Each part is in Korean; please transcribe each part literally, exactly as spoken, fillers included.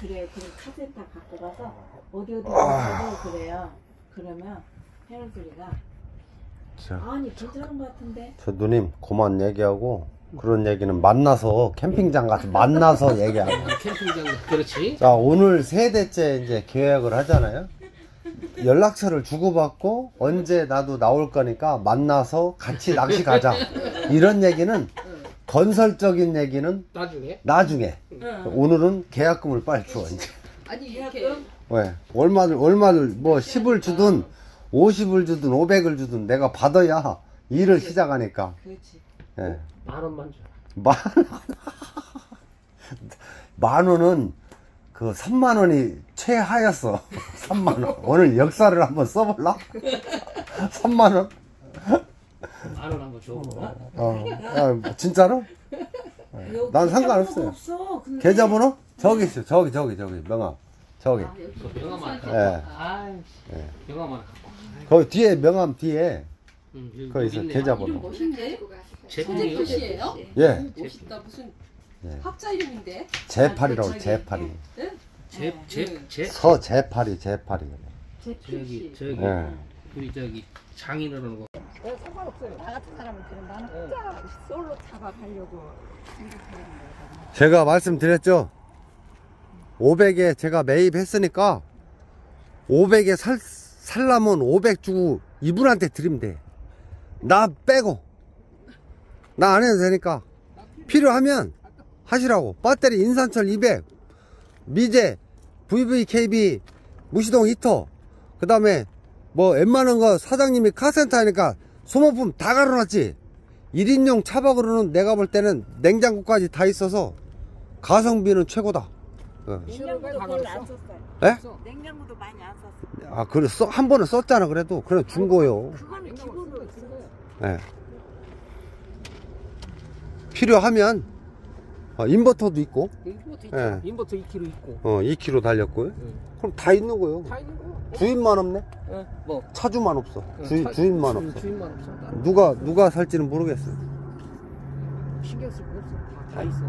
그래, 그럼 카세트 갖고 가서 어디 어디 가서 그래요. 그러면 해널소리가 아니 괜찮은 것 같은데. 저 누님 그만 얘기하고 그런 얘기는 만나서 캠핑장 가서 만나서 얘기하고. 캠핑장 그렇지. 자, 오늘 세 대째 이제 계획을 하잖아요. 연락처를 주고받고 언제 나도 나올 거니까 만나서 같이 낚시 가자. 이런 얘기는 건설적인 얘기는 나중에. 나중에. 응. 오늘은 계약금을 빨리 줘 이제. 아니 이렇게 왜? 얼마를 얼마를 뭐 십을 주든 오십을 주든 오백을 주든 내가 받아야 일을 시작하니까. 그렇지. 예. 만 원만 줘. 만 원. 만 원은 그 삼만 원이 최하였어. 삼만 원. 오늘 역사를 한번 써볼라? 삼만 원? 만 원 한번 줘. 어. 야, 진짜로? 난 상관없어요. 없어. 근데... 계좌번호? 저기 있어. 저기 저기 저기 명함. 저기. 아, 명함만 갖고. 예. 아, 예. 명함만 갖고. 거기 뒤에 명함 뒤에 응, 거기 있어. 계좌번호. 멋있네. 제품이요? 뜻이에요? 예. 멋있다. 무슨 예. 학자 이름인데? 제팔이라고 제팔이. 네? 제, 제, 제. 서 제팔이 제팔이. 저기, 저기. 예. 우리 저기 장인어른 거. 네, 상관없어요. 나 같은 사람은 그런 나는 혼자 솔로 잡아가려고 생각하는 거거든요. 제가 말씀드렸죠. 오백에 제가 매입했으니까 오백에 살, 살라면 오백 주고 이분한테 드리면 돼. 나 빼고. 나 안 해도 되니까. 필요하면 하시라고. 배터리 인산철 이백, 미제, 브이브이케이비, 무시동 히터, 그 다음에 뭐 웬만한 거 사장님이 카센터 하니까 소모품 다 갈아놨지. 일 인용 차박으로는 내가 볼 때는 냉장고까지 다 있어서 가성비는 최고다. 어. 냉장고도 별로 안 썼어요. 예? 냉장고도 많이 안 썼어요. 아, 그래, 써, 한 번은 썼잖아, 그래도. 그래, 준 거요. 그거는 기본으로 쓴 거예요. 예. 필요하면, 어, 인버터도 있고, 인버터 있죠. 예. 인버터 이 킬로그램 있고. 어, 이 킬로그램 달렸고요. 응. 그럼 다 있는 거요. 다 있는 거. 주인만 없네? 예, 뭐. 차주만 없어. 응, 주인, 차- 주인만 주- 없어. 주인만 없어. 누가, 누가 살지는 모르겠어. 신경 쓸 거 없어. 다, 다 있어.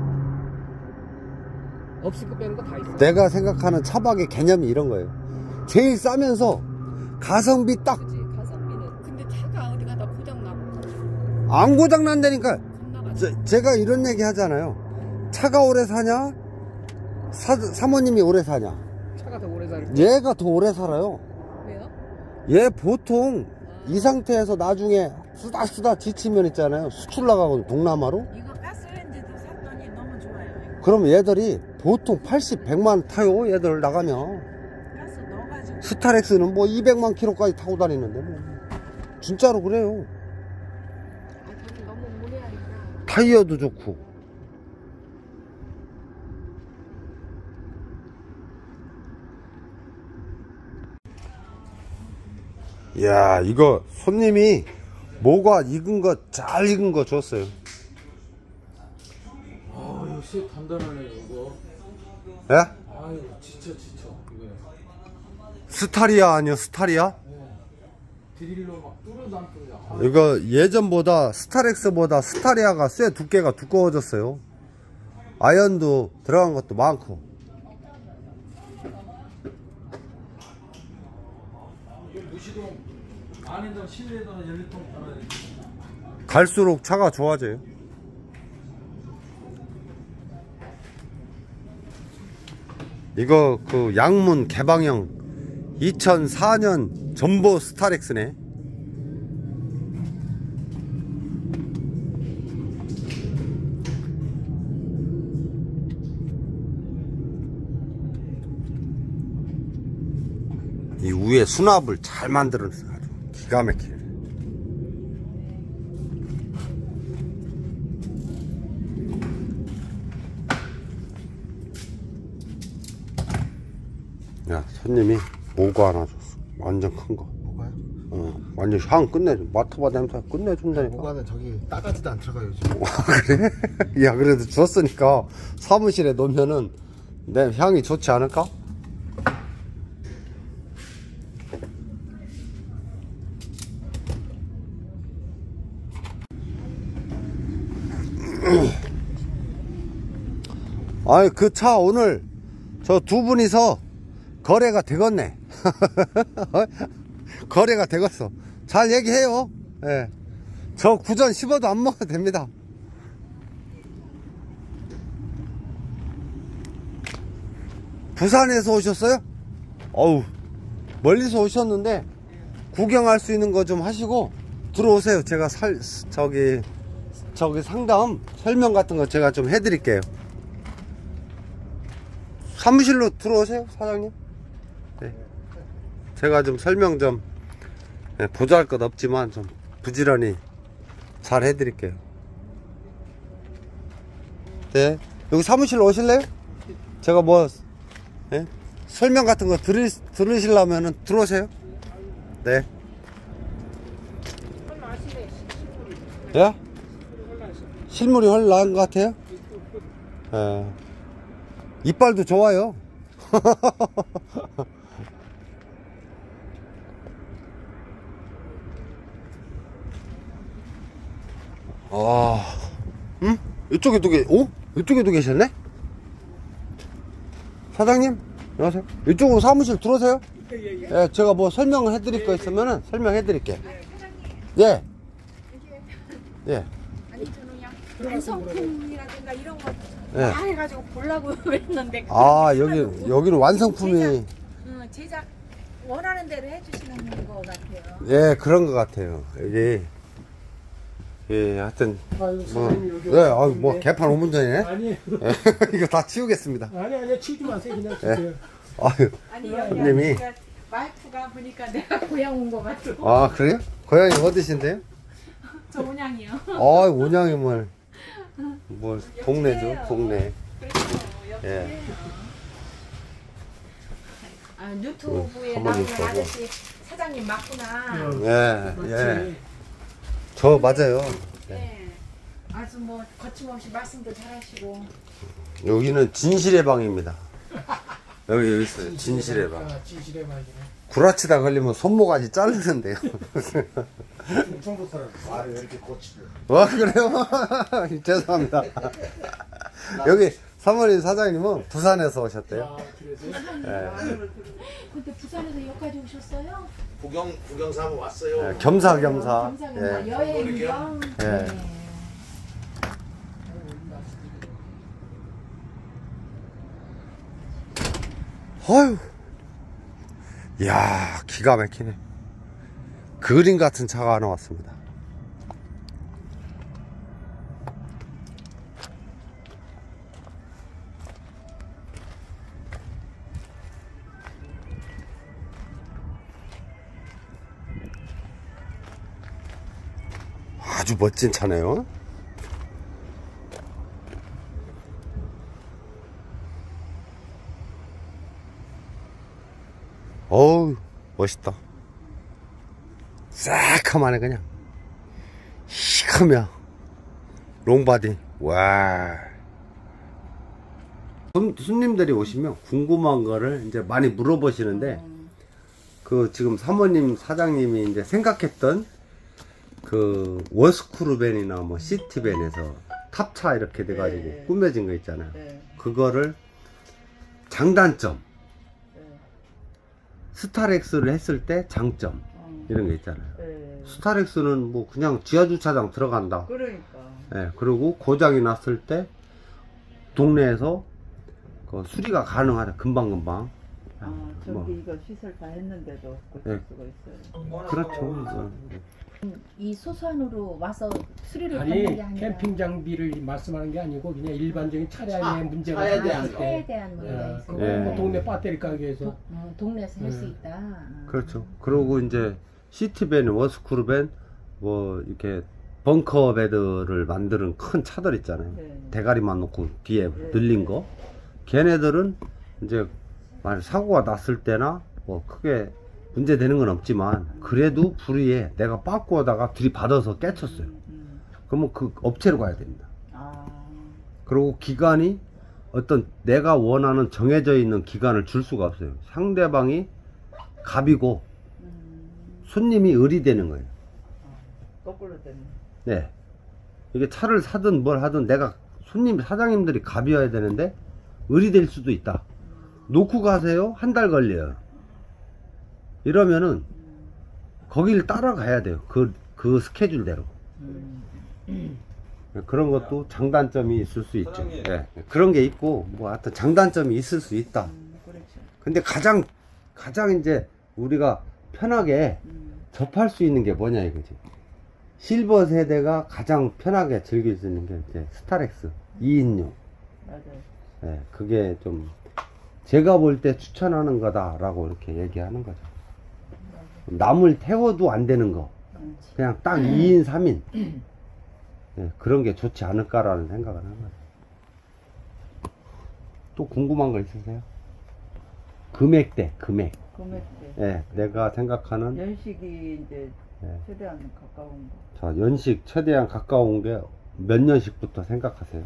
없을 거 빼는 거 다 있어. 내가 생각하는 차박의 개념이 이런 거예요. 제일 싸면서 가성비 딱 안 그지 가성비는. 근데 차가 어디 가다 고장 나고 고장 난다니까. 겁나가지고. 제, 제가 이런 얘기 하잖아요. 차가 오래 사냐? 사, 사모님이 오래 사냐? 차가 더 오래 살고. 얘가 더 오래 살아요. 왜요? 얘 보통 이 상태에서 나중에 수다 수다 지치면 있잖아요. 수출 나가고 동남아로. 이거 가스레인지도 샀더니 너무 좋아요. 그럼 얘들이 보통 팔십, 백만 타요. 얘들 나가면. 가스 넣어가지고. 스타렉스는 뭐 이백만 킬로까지 타고 다니는데 뭐. 진짜로 그래요. 아, 저는 너무 무례하니까. 타이어도 좋고. 이야, 이거 손님이 뭐가 익은 거 잘 익은 거 줬어요. 아 역시 단단하네요 이거. 예? 아유 지쳐 지쳐 이거. 스타리아 아니요, 스타리아? 드릴로 막 뚫어도 안 뚫려. 아, 이거 예전보다 스타렉스보다 스타리아가 쇠 두께가 두꺼워졌어요. 아연도 들어간 것도 많고. 이거 무시동 안에다 실내에다 연료통 달아야 돼. 갈수록 차가 좋아져요. 이거 그 양문 개방형 이천사 년 전보 스타렉스네. 이 위에 수납을 잘 만들어놨어. 아주 기가 막히네. 야, 손님이 뭐가 하나 줬어. 완전 큰 거. 뭐가요? 어, 완전 향 끝내줘. 맡아봐 냄새 끝내준다니까. 뭐가는 저기 따가지도 않더라고요 요즘. 그래? 야, 그래도 줬으니까 사무실에 놓으면은 내 향이 좋지 않을까? 아이, 그 차 오늘 저 두 분이서 거래가 되겠네. 거래가 되겠어. 잘 얘기해요. 예. 저 구전 씹어도 안 먹어도 됩니다. 부산에서 오셨어요? 어우, 멀리서 오셨는데 구경할 수 있는 거 좀 하시고 들어오세요. 제가 살 저기 저기 상담 설명 같은 거 제가 좀 해드릴게요. 사무실로 들어오세요, 사장님. 네. 제가 좀 설명 좀, 네, 보잘 것 없지만 좀 부지런히 잘 해드릴게요. 네, 여기 사무실로 오실래요? 제가 뭐, 네? 설명 같은 거 들으, 들으시려면 들어오세요. 네. 예? 실물이 훨 나은 것 같아요? 예. 이빨도 좋아요. 아, 응? 이쪽에도 계, 오? 이쪽에도 계셨네? 사장님, 안녕하세요. 이쪽으로 사무실 들어오세요. 예, 제가 뭐 설명을 해드릴 거 있으면은 설명해 드릴게요. 예. 예. 아니 저는 그냥 완성품이라든가 이런 거 예. 다 해가지고 보려고 그랬는데 아, 여기, 여기는 완성품이. 제작, 응, 제작 원하는 대로 해주시는 거 같아요. 예, 그런 것 같아요. 여기. 예, 하여튼. 아유, 뭐, 선생님 여기 네, 아, 뭐, 개판 오 분 전이네? 아니 이거 다 치우겠습니다. 아니 아니 치우지 마세요. 그냥 주세요. 아유, 아니 손님이. 여기가 와이프가 보니까 내가 고향 온 거 같고 아, 그래요? 고향이 어디신데요? 저 온양이요. 아, 온양이 뭘, 뭘, 동네죠, 동네. 그렇죠. 예. 옆이에요. 아, 유튜브에 음, 나오는 한번 아저씨 사장님 맞구나. 예, 예. 맞지. 저 맞아요. 네. 아주 뭐 거침없이 말씀도 잘하시고. 여기는 진실의 방입니다. 여기, 여기 있어요. 진실의 방. 아, 진실의 방이네. 구라치다 걸리면 손모가지 자르는데요. 충청도 사람. 아, 왜 이렇게 고치를? 와, 그래요? 죄송합니다. 여기 사모님 사장님은 부산에서 오셨대요. 아, 그래서 예. 근데 부산에서 여기까지 오셨어요? 구경 구경 삼아 왔어요. 예, 겸사겸사. 감사합니다. 예. 여행이요? 예. 네. 어휴. 이야, 기가 막히네. 그림 같은 차가 하나 왔습니다. 아주 멋진 차네요. 어우, 멋있다. 새카만해 그냥. 시커며 롱바디. 와. 손, 손님들이 오시면 궁금한 거를 이제 많이 물어보시는데, 그 지금 사모님 사장님이 이제 생각했던 그 워스크루벤이나 뭐 시티벤에서 탑차 이렇게 돼가지고 네. 꾸며진 거 있잖아요. 네. 그거를 장단점, 네. 스타렉스를 했을 때 장점 어. 이런 게 있잖아요. 네. 스타렉스는 뭐 그냥 지하주차장 들어간다. 그러니까. 예, 그리고 고장이 났을 때 동네에서 그 수리가 가능하다. 금방금방. 아, 저기 뭐, 이거 시설 다 했는데도 고칠 네. 수가 있어요. 그렇죠. 이 소수안으로 와서 수리를 아니 받는 게 아니라 캠핑 장비를 말씀하는 게 아니고 그냥 일반적인 차량에 문제가 차에 생겼을 대한 때 차에 대한 문제가 예, 있어. 그 예. 뭐 동네 배터리 가게에서 도, 어, 동네에서 할 수 네. 있다. 어. 그렇죠. 그리고 이제 시티벤, 워스크루벤, 뭐 이렇게 벙커 베드를 만드는 큰 차들 있잖아요. 네. 대가리만 놓고 뒤에 네. 늘린 거. 걔네들은 이제 만약 사고가 났을 때나 뭐 크게 문제 되는 건 없지만 그래도 불의에 내가 빠꾸 하다가 들이받아서 깨쳤어요. 음. 그러면 그 업체로 가야 됩니다. 아. 그리고 기간이 어떤 내가 원하는 정해져 있는 기간을 줄 수가 없어요. 상대방이 갑이고 음. 손님이 을이 되는 거예요. 거꾸로 되네. 네. 이게 차를 사든 뭘 하든 내가 손님, 사장님들이 갑이어야 되는데 을이 될 수도 있다. 놓고 가세요. 한 달 걸려요. 이러면은 거기를 따라가야 돼요. 그, 그 스케줄대로. 그런 것도 장단점이 있을 수 있죠. 예, 그런 게 있고 뭐 하여튼 장단점이 있을 수 있다. 근데 가장 가장 이제 우리가 편하게 접할 수 있는 게 뭐냐 이거지. 실버 세대가 가장 편하게 즐길 수 있는 게 이제 스타렉스 이 인용. 맞아요. 예, 그게 좀 제가 볼 때 추천하는 거다라고 이렇게 얘기하는 거죠. 남을 태워도 안 되는 거, 그냥 딱 이 인 삼 인. 예, 그런 게 좋지 않을까라는 생각을 하는 거죠. 또 궁금한 거 있으세요? 금액대, 금액. 금액대. 예, 내가 생각하는 연식이 이제 예. 최대한 가까운 거. 자, 연식 최대한 가까운 게 몇 년씩부터 생각하세요?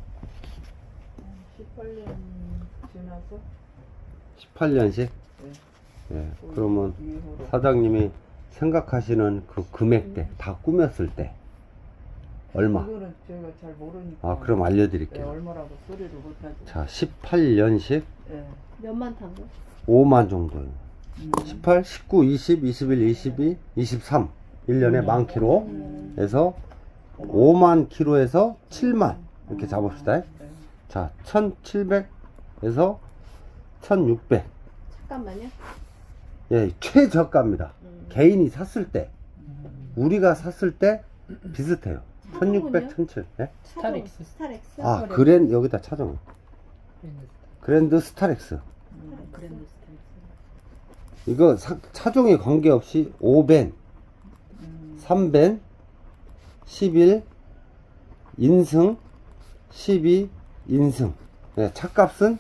십팔 년 지나서 십팔 년씩? 네. 예, 그러면 이후로. 사장님이 생각하시는 그 금액대 다 꾸몄을 때 얼마? 그거는 제가 잘 모르니까. 아, 그럼 네, 알려드릴게요. 얼마라고 소리를 못하죠. 자, 십팔 년씩 네. 몇만 탄 거? 오만 정도예요. 음. 십팔, 십구, 이십, 이십일, 이십이, 이십삼. 일 년에 만 킬로에서 오만 킬로에서 칠만. 이렇게 잡읍시다. 네. 자, 천칠백에서 천육백. 잠깐만요. 예, 최저가입니다. 음. 개인이 샀을 때, 음. 우리가 샀을 때 비슷해요. 천육백, 차종은요? 천칠. 예? 스타렉스. 스타렉스. 아, 그랜, 여기다 차종. 그랜드 스타렉스. 음, 그랜드 스타렉스. 이거 사, 차종에 관계없이 오 밴, 음. 삼 밴, 십일, 인승, 십이, 인승. 네, 차값은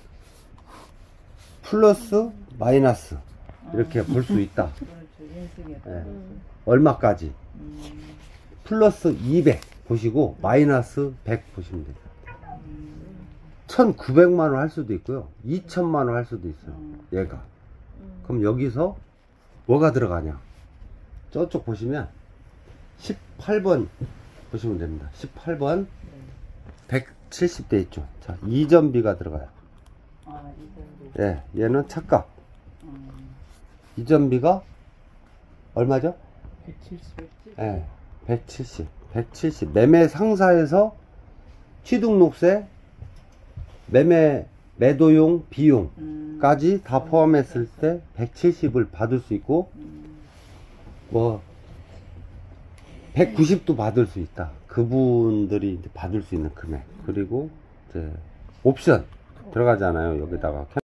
플러스, 마이너스. 이렇게 볼 수 있다. 그렇죠. 인승에. 네. 음. 얼마까지? 음. 플러스 이백 보시고, 마이너스 백 보시면 돼요. 음. 천구백만 원 할 수도 있고요. 이천만 원 할 수도 있어요. 음. 얘가. 음. 그럼 여기서 뭐가 들어가냐? 저쪽 보시면 십팔 번 보시면 됩니다. 십팔 번 백칠십 대 있죠. 자, 이전비가 들어가요. 아, 이전비. 예, 얘는 차값. 음. 이전비가 얼마죠? 백칠십. 예, 백칠십. 백칠십. 매매 상사에서 취등록세, 매매 매도용 비용까지 음. 다 포함했을 때 백칠십을 받을 수 있고, 음. 뭐 백구십도 받을 수 있다. 그분들이 이제 받을 수 있는 금액. 그리고 이제 옵션 들어가잖아요. 여기다가